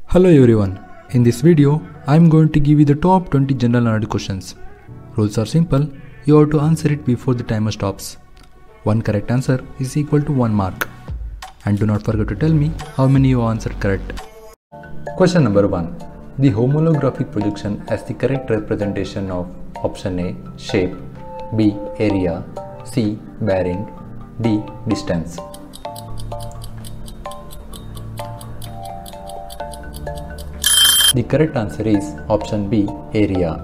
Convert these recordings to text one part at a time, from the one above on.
Hello everyone, in this video I am going to give you the top 20 general knowledge questions. Rules are simple, you have to answer it before the timer stops. One correct answer is equal to 1 mark. And do not forget to tell me how many you answered correct. Question number 1. The homolographic projection as the correct representation of option A, shape, B, area, C, bearing, D, distance. The correct answer is option B, area.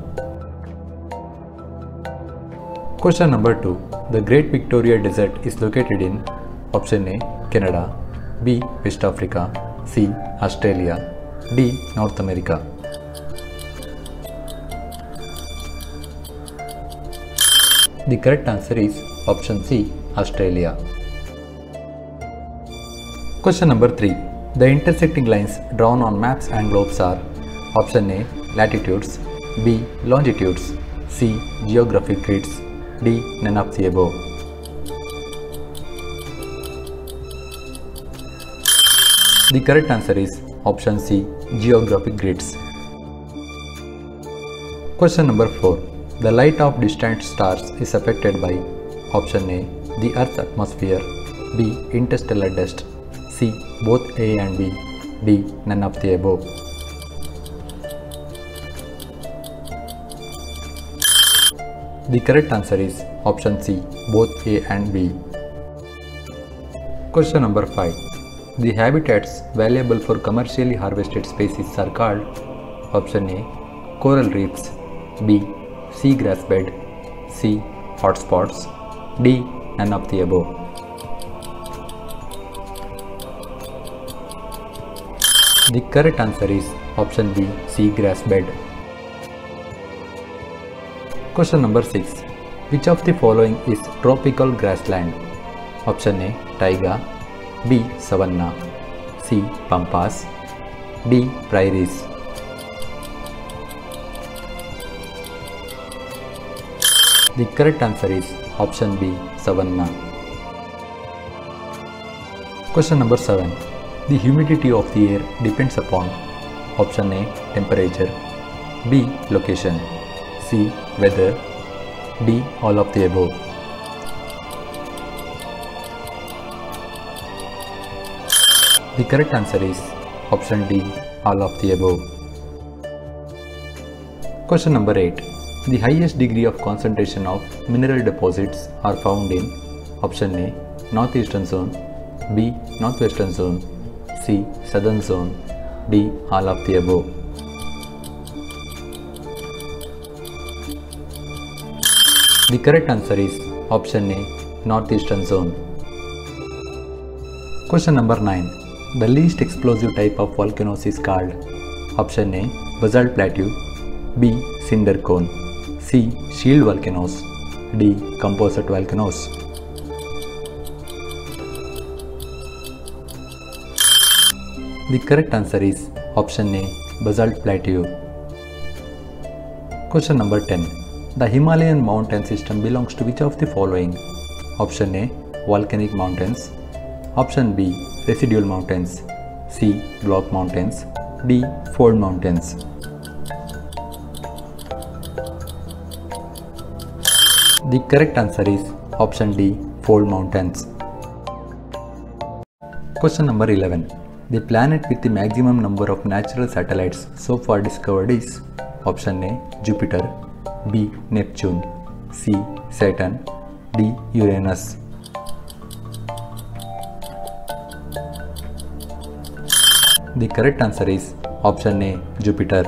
Question number 2. The Great Victoria Desert is located in option A, Canada, B, West Africa, C, Australia, D, North America. The correct answer is option C, Australia. Question number 3. The intersecting lines drawn on maps and globes are option A, latitudes, B, longitudes, C, geographic grids, D, none of the above. The correct answer is option C, geographic grids. Question number 4. The light of distant stars is affected by option A, the Earth's atmosphere, B, interstellar dust, C, both A and B, D, none of the above. The correct answer is option C, both A and B. Question number 5. The habitats valuable for commercially harvested species are called option A, coral reefs, B, seagrass bed, C, hotspots, D, none of the above. The correct answer is option B, seagrass bed. Question number 6. Which of the following is tropical grassland? Option A, taiga, B, savanna, C, pampas, D, prairies. The correct answer is option B, savanna. Question number 7. The humidity of the air depends upon option A, temperature, B, location, C, weather, D, all of the above. The correct answer is option D, all of the above. Question number 8. The highest degree of concentration of mineral deposits are found in option A, northeastern zone, B, northwestern zone, C, southern zone, D, all of the above. The correct answer is option A, northeastern zone. Question number 9. The least explosive type of volcanoes is called option A, basalt plateau, B, cinder cone, C, shield volcanoes, D, composite volcanoes. The correct answer is option A, basalt plateau. Question number 10. The Himalayan mountain system belongs to which of the following? Option A, volcanic mountains, option B, residual mountains, C, block mountains, D, fold mountains. The correct answer is option D, fold mountains. Question number 11. The planet with the maximum number of natural satellites so far discovered is option A, Jupiter, B, Neptune, C, Saturn, D, Uranus. The correct answer is option A, Jupiter.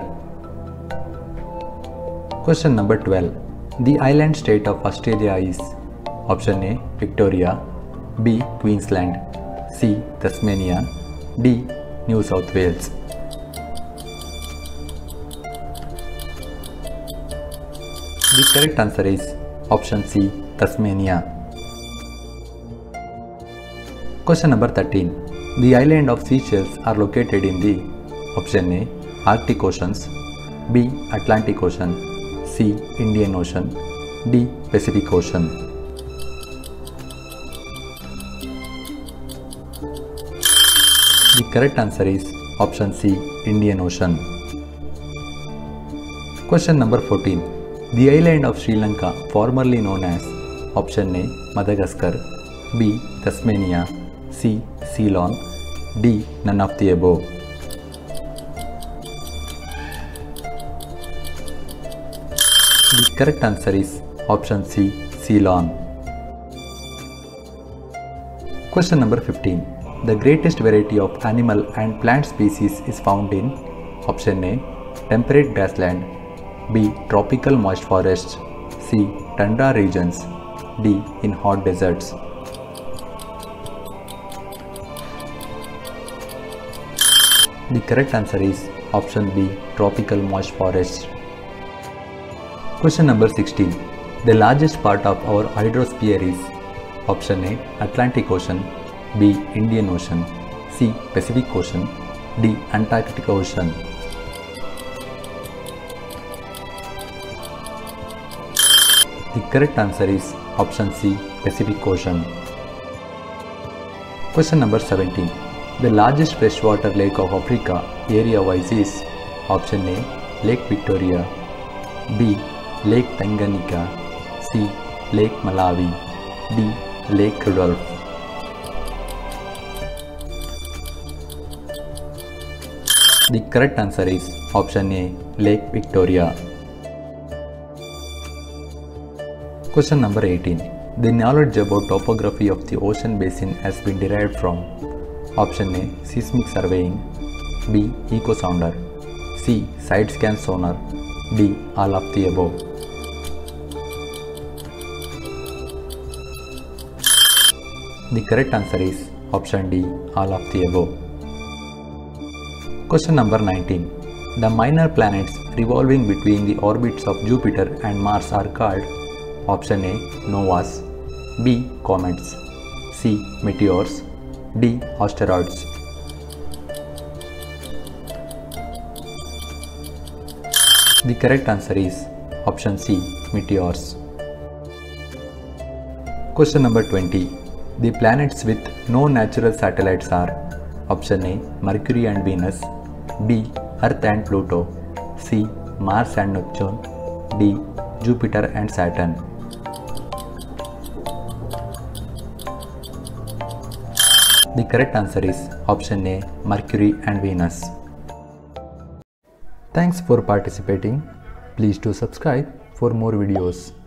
Question number 12. The island state of Australia is option A, Victoria, B, Queensland, C, Tasmania, D, New South Wales. The correct answer is option C, Tasmania. Question number 13. The island of Seychelles are located in the option A, Arctic Oceans, B, Atlantic Ocean, C, Indian Ocean, D, Pacific Ocean. The correct answer is Option C, Indian Ocean. Question number 14. The island of Sri Lanka, formerly known as Option A, Madagascar, B, Tasmania, C, Ceylon, D, none of the above. The correct answer is Option C, Ceylon. Question number 15. The greatest variety of animal and plant species is found in Option A, temperate grassland, B, tropical moist forests, C, tundra regions, D, in hot deserts. The correct answer is Option B, tropical moist forests. Question number 16. The largest part of our hydrosphere is Option A, Atlantic Ocean, B, Indian Ocean, C, Pacific Ocean, D, Antarctic Ocean. The correct answer is Option C, Pacific Ocean. Question number 17. The largest freshwater lake of Africa area-wise is Option A, Lake Victoria, B, Lake Tanganyika, C, Lake Malawi, D, Lake Rudolph. The correct answer is Option A, Lake Victoria. Question number 18. The knowledge about topography of the ocean basin has been derived from Option A, seismic surveying, B, echo sounder, C, side scan sonar, D, all of the above. The correct answer is Option D, all of the above. Question number 19. The minor planets revolving between the orbits of Jupiter and Mars are called Option A, novas, B, comets, C, meteors, D, asteroids. The correct answer is Option C, meteors. Question number 20. The planets with no natural satellites are Option A, Mercury and Venus, B, Earth and Pluto, C, Mars and Neptune, D, Jupiter and Saturn. The correct answer is Option A, Mercury and Venus. Thanks for participating. Please do subscribe for more videos.